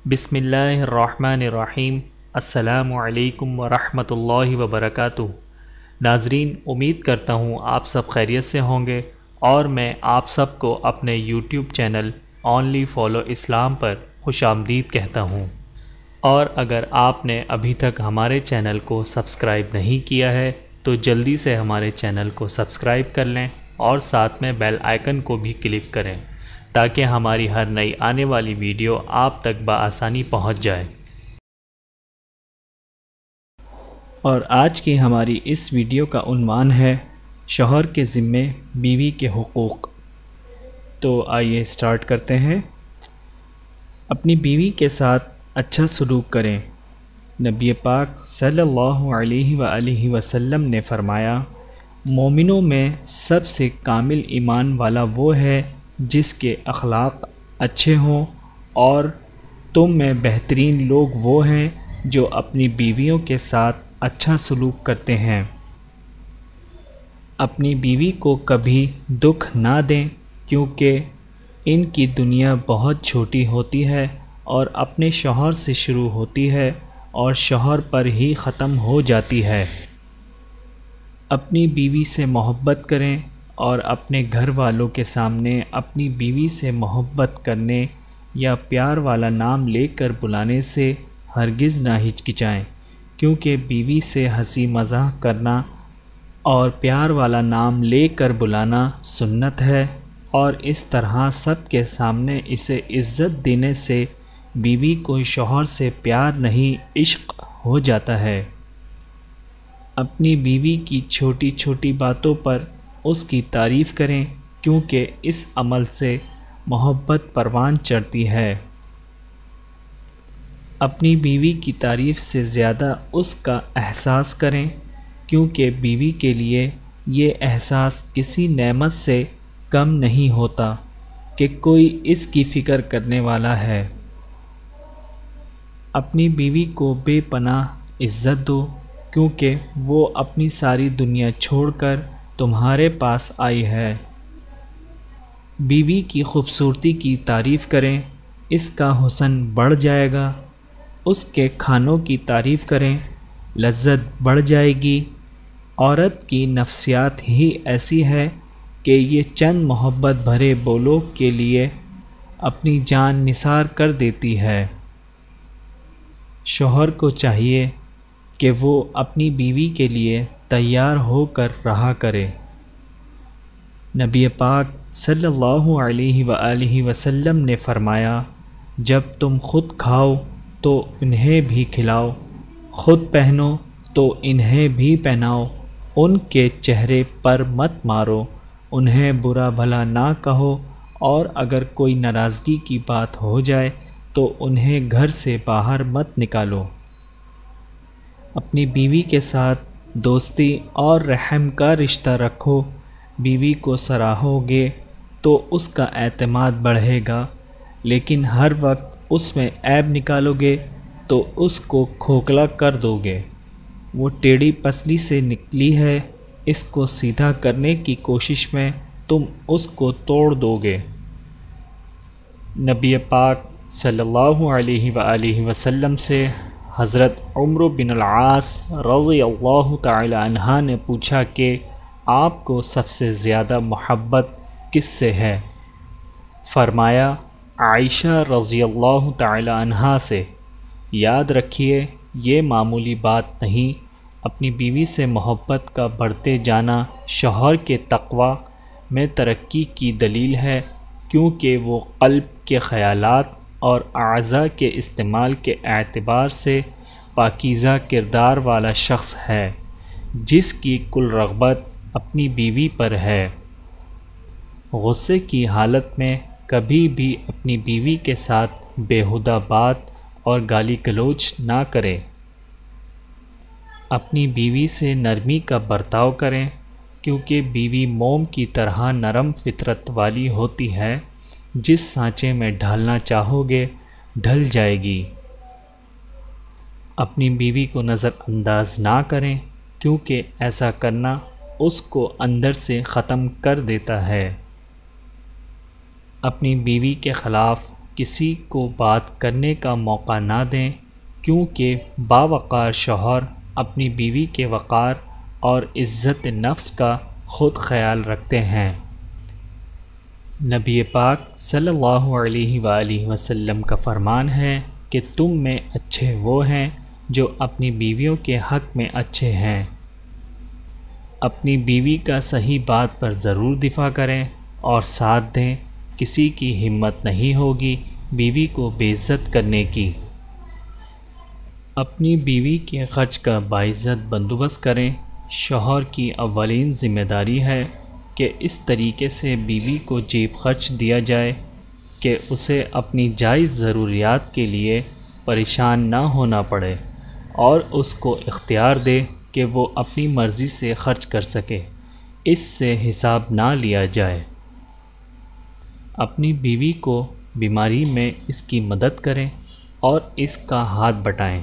بسم اللہ الرحمن الرحیم۔ السلام علیکم ورحمۃ اللہ وبرکاتہ۔ ناظرین، امید کرتا ہوں آپ سب خیریت سے ہوں گے اور میں آپ سب کو اپنے یوٹیوب چینل اونلی فالو اسلام پر خوش آمدید کہتا ہوں۔ اور اگر آپ نے ابھی تک ہمارے چینل کو سبسکرائب نہیں کیا ہے تو جلدی سے ہمارے چینل کو سبسکرائب کر لیں اور ساتھ میں بیل آئیکن کو بھی کلک کریں تاکہ ہماری ہر نئی آنے والی ویڈیو آپ تک بآسانی پہنچ جائے۔ اور آج کی ہماری اس ویڈیو کا عنوان ہے شوہر کے ذمے بیوی کے حقوق۔ تو آئیے سٹارٹ کرتے ہیں۔ اپنی بیوی کے ساتھ اچھا سلوک کریں۔ نبی پاک صلی اللہ علیہ وآلہ وسلم نے فرمایا، مومنوں میں سب سے کامل ایمان والا وہ ہے جس کے اخلاق اچھے ہوں، اور تم میں بہترین لوگ وہ ہیں جو اپنی بیویوں کے ساتھ اچھا سلوک کرتے ہیں۔ اپنی بیوی کو کبھی دکھ نہ دیں کیونکہ ان کی دنیا بہت چھوٹی ہوتی ہے اور اپنے شوہر سے شروع ہوتی ہے اور شوہر پر ہی ختم ہو جاتی ہے۔ اپنی بیوی سے محبت کریں اور اپنے گھر والوں کے سامنے اپنی بیوی سے محبت کرنے یا پیار والا نام لے کر بلانے سے ہرگز نہ ہچکچائیں، کیونکہ بیوی سے ہنسی مزاح کرنا اور پیار والا نام لے کر بلانا سنت ہے، اور اس طرح سب کے سامنے اسے عزت دینے سے بیوی کو شوہر سے پیار نہیں عشق ہو جاتا ہے۔ اپنی بیوی کی چھوٹی چھوٹی باتوں پر اس کی تعریف کریں کیونکہ اس عمل سے محبت پروان چڑھتی ہے۔ اپنی بیوی کی تعریف سے زیادہ اس کا احساس کریں کیونکہ بیوی کے لیے یہ احساس کسی نعمت سے کم نہیں ہوتا کہ کوئی اس کی فکر کرنے والا ہے۔ اپنی بیوی کو بے پناہ عزت دو کیونکہ وہ اپنی ساری دنیا چھوڑ کر تمہارے پاس آئی ہے۔ بیوی کی خوبصورتی کی تعریف کریں، اس کا حسن بڑھ جائے گا۔ اس کے کھانوں کی تعریف کریں، لذت بڑھ جائے گی۔ عورت کی نفسیات ہی ایسی ہے کہ یہ چند محبت بھرے بولوں کے لیے اپنی جان نثار کر دیتی ہے۔ شوہر کو چاہیے کہ وہ اپنی بیوی کے لیے تیار ہو کر رہا کرے۔ نبی پاک صلی اللہ علیہ وآلہ وسلم نے فرمایا، جب تم خود کھاؤ تو انہیں بھی کھلاؤ، خود پہنو تو انہیں بھی پہناؤ، ان کے چہرے پر مت مارو، انہیں برا بھلا نہ کہو، اور اگر کوئی ناراضگی کی بات ہو جائے تو انہیں گھر سے باہر مت نکالو۔ اپنی بیوی کے ساتھ دوستی اور رحم کا رشتہ رکھو۔ بیوی کو سراہو گے تو اس کا اعتماد بڑھے گا، لیکن ہر وقت اس میں عیب نکالو گے تو اس کو کھوکھلا کر دو گے۔ وہ ٹیڑھی پسلی سے نکلی ہے، اس کو سیدھا کرنے کی کوشش میں تم اس کو توڑ دو گے۔ نبی پاک صلی اللہ علیہ وآلہ وسلم سے حضرت عمرو بن العاص رضی اللہ تعالی عنہ نے پوچھا کہ آپ کو سب سے زیادہ محبت کس سے ہے؟ فرمایا، عائشہ رضی اللہ تعالی عنہ سے۔ یاد رکھیے، یہ معمولی بات نہیں۔ اپنی بیوی سے محبت کا بڑھتے جانا شوہر کے تقوی میں ترقی کی دلیل ہے، کیونکہ وہ قلب کے خیالات اور اعضاء کے استعمال کے اعتبار سے پاکیزہ کردار والا شخص ہے، جس کی کل رغبت اپنی بیوی پر ہے۔ غصے کی حالت میں کبھی بھی اپنی بیوی کے ساتھ بیہودہ بات اور گالی گلوچ نہ کرے۔ اپنی بیوی سے نرمی کا برتاؤ کریں کیونکہ بیوی موم کی طرح نرم فطرت والی ہوتی ہے، جس سانچے میں ڈھالنا چاہو گے ڈھل جائے گی۔ اپنی بیوی کو نظر انداز نہ کریں کیونکہ ایسا کرنا اس کو اندر سے ختم کر دیتا ہے۔ اپنی بیوی کے خلاف کسی کو بات کرنے کا موقع نہ دیں، کیونکہ باوقار شوہر اپنی بیوی کے وقار اور عزت نفس کا خود خیال رکھتے ہیں۔ نبی پاک صلی اللہ علیہ وآلہ وسلم کا فرمان ہے کہ تم میں اچھے وہ ہیں جو اپنی بیویوں کے حق میں اچھے ہیں۔ اپنی بیوی کا صحیح بات پر ضرور دفاع کریں اور ساتھ دیں۔ کسی کی ہمت نہیں ہوگی بیوی کو بے عزت کرنے کی۔ اپنی بیوی کے خرچ کا باعزت بندوبست کریں۔ شوہر کی اولین ذمہ داری ہے کہ اس طریقے سے بیوی کو جیب خرچ دیا جائے کہ اسے اپنی جائز ضروریات کے لیے پریشان نہ ہونا پڑے، اور اس کو اختیار دے کہ وہ اپنی مرضی سے خرچ کر سکے، اس سے حساب نہ لیا جائے۔ اپنی بیوی کو بیماری میں اس کی مدد کریں اور اس کا ہاتھ بٹائیں۔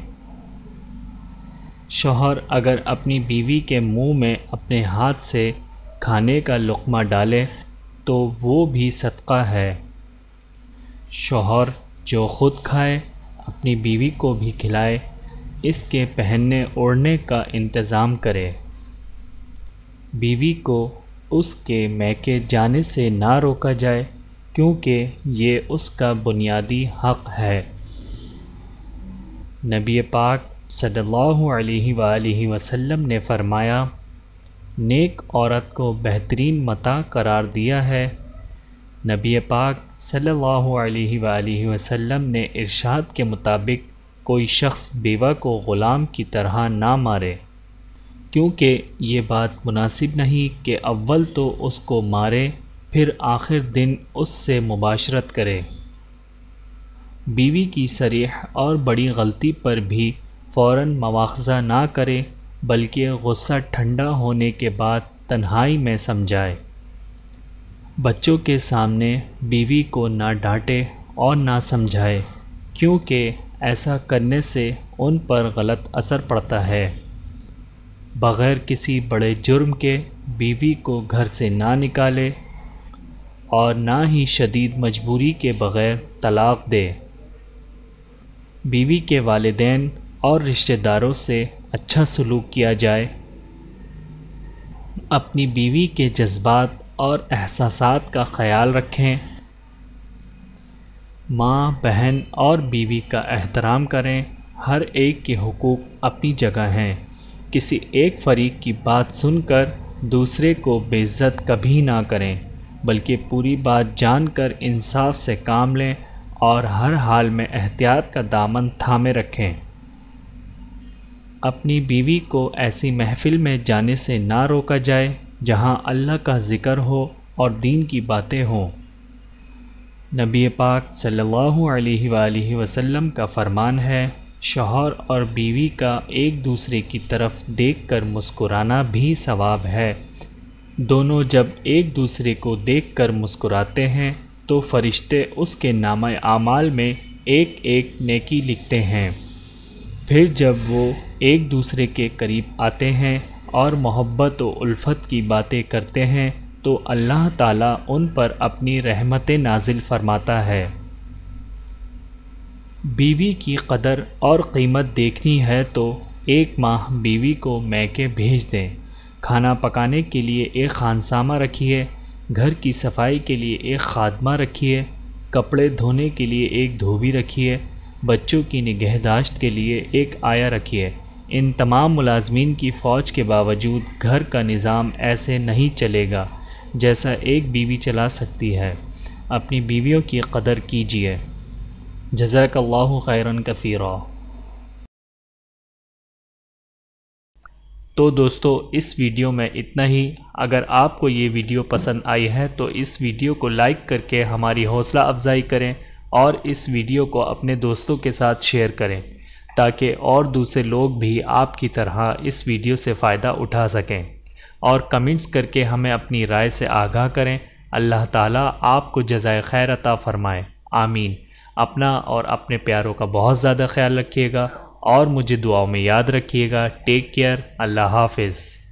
شوہر اگر اپنی بیوی کے منہ میں اپنے ہاتھ سے کھانے کا لقمہ ڈالے تو وہ بھی صدقہ ہے۔ شوہر جو خود کھائے اپنی بیوی کو بھی کھلائے، اس کے پہننے اوڑھنے کا انتظام کرے۔ بیوی کو اس کے میکے جانے سے نہ روکا جائے، کیونکہ یہ اس کا بنیادی حق ہے۔ نبی پاک صلی اللہ علیہ وآلہ وسلم نے فرمایا، نیک عورت کو بہترین متاع قرار دیا ہے۔ نبی پاک صلی اللہ علیہ وآلہ وسلم نے ارشاد کے مطابق کوئی شخص بیوہ کو غلام کی طرح نہ مارے، کیونکہ یہ بات مناسب نہیں کہ اول تو اس کو مارے پھر آخر دن اس سے مباشرت کرے۔ بیوی کی صریح اور بڑی غلطی پر بھی فوراً مواخذہ نہ کرے، بلکہ غصہ ٹھنڈا ہونے کے بعد تنہائی میں سمجھائے۔ بچوں کے سامنے بیوی کو نہ ڈانٹے اور نہ سمجھائے، کیونکہ ایسا کرنے سے ان پر غلط اثر پڑتا ہے۔ بغیر کسی بڑے جرم کے بیوی کو گھر سے نہ نکالے اور نہ ہی شدید مجبوری کے بغیر طلاق دے۔ بیوی کے والدین اور رشتہ داروں سے اچھا سلوک کیا جائے۔ اپنی بیوی کے جذبات اور احساسات کا خیال رکھیں۔ ماں، بہن اور بیوی کا احترام کریں۔ ہر ایک کے حقوق اپنی جگہ ہیں۔ کسی ایک فریق کی بات سن کر دوسرے کو بے عزت کبھی نہ کریں، بلکہ پوری بات جان کر انصاف سے کام لیں اور ہر حال میں احتیاط کا دامن تھامے رکھیں۔ اپنی بیوی کو ایسی محفل میں جانے سے نہ روکا جائے جہاں اللہ کا ذکر ہو اور دین کی باتیں ہوں۔ نبی پاک صلی اللہ علیہ وآلہ وسلم کا فرمان ہے، شوہر اور بیوی کا ایک دوسرے کی طرف دیکھ کر مسکرانا بھی ثواب ہے۔ دونوں جب ایک دوسرے کو دیکھ کر مسکراتے ہیں تو فرشتے اس کے نامہ اعمال میں ایک ایک نیکی لکھتے ہیں۔ پھر جب وہ ایک دوسرے کے قریب آتے ہیں اور محبت و الفت کی باتیں کرتے ہیں تو اللہ تعالیٰ ان پر اپنی رحمتیں نازل فرماتا ہے۔ بیوی کی قدر اور قیمت دیکھنی ہے تو ایک ماہ بیوی کو میکے بھیج دیں۔ کھانا پکانے کے لیے ایک خانسامہ رکھیے، گھر کی صفائی کے لیے ایک خادمہ رکھیے، کپڑے دھونے کے لیے ایک دھوبی رکھیے، بچوں کی نگہداشت کے لیے ایک آیا رکھیے۔ ان تمام ملازمین کی فوج کے باوجود گھر کا نظام ایسے نہیں چلے گا جیسا ایک بیوی چلا سکتی ہے۔ اپنی بیویوں کی قدر کیجیے۔ جزاک اللہ خیرا کثیرا۔ تو دوستو اس ویڈیو میں اتنا ہی۔ اگر آپ کو یہ ویڈیو پسند آئی ہے تو اس ویڈیو کو لائک کر کے ہماری حوصلہ افزائی کریں اور اس ویڈیو کو اپنے دوستوں کے ساتھ شیئر کریں تاکہ اور دوسرے لوگ بھی آپ کی طرح اس ویڈیو سے فائدہ اٹھا سکیں، اور کمنٹس کر کے ہمیں اپنی رائے سے آگاہ کریں۔ اللہ تعالیٰ آپ کو جزائے خیر عطا فرمائے، آمین۔ اپنا اور اپنے پیاروں کا بہت زیادہ خیال رکھیے گا اور مجھے دعاؤں میں یاد رکھیے گا۔ ٹیک کیئر، اللہ حافظ۔